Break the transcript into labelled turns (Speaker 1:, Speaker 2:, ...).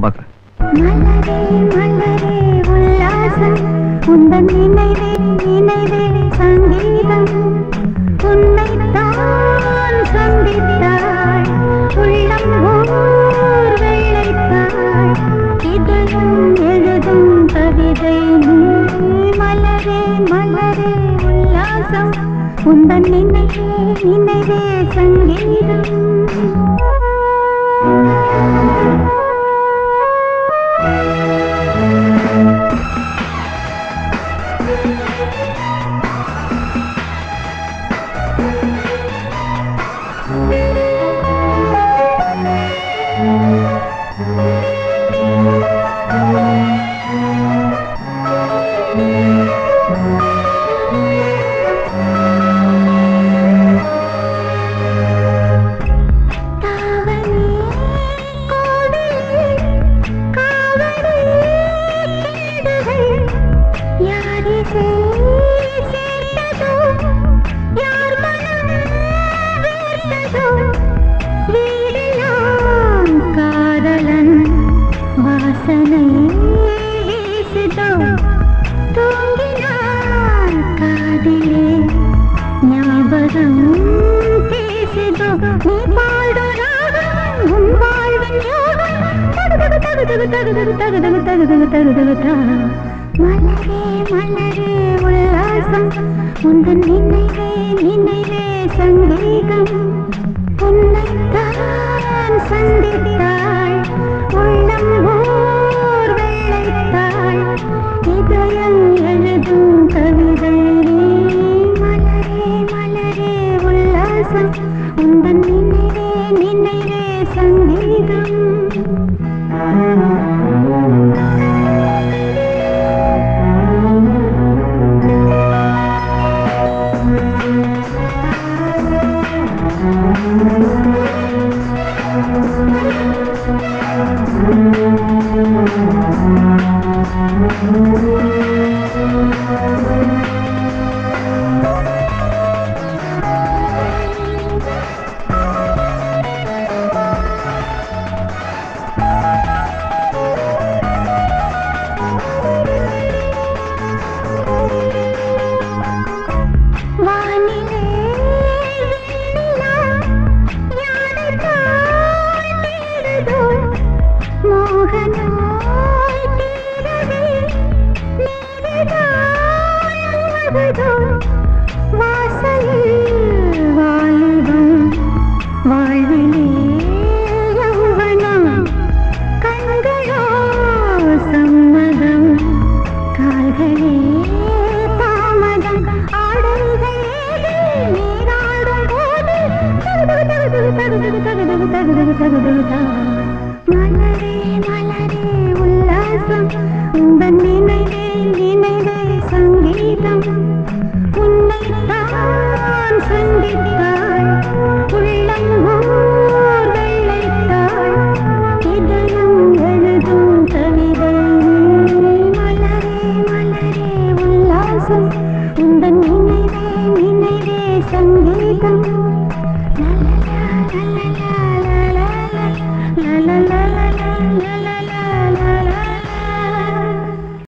Speaker 1: நான் பாக்குறேன்.
Speaker 2: மலரே மலரே உல்லாசம் உந்தன் நினைவே நினைவே சங்கீதம் உன்னைத்தான் சந்தித்தாள் உள்ளம் ஓர் வெள்ளைத்தாள் இதழும் எழுதும் கவிதை நீ மலரே மலரே உல்லாசம் உந்தன் நினைவே நினைவே சங்கீதம். மலரே மலரே உல்லாசம் உந்தன் நினைவே நினைவே சங்கீதம் உன்னைத்தான் சந்தித்தாள் உள்ளம் ஓர் வெள்ளைத்தாள் இதயம் எழுதும் கவிதை மலரே மலரே உல்லாசம் உந்தன் நினைவே நினைவே சங்கீதம். மலரே மலரே உல்லாசம் உந்தன் நினைவே நினைவே சங்கீதம் உன்னைத்தான் சந்தித்தாள்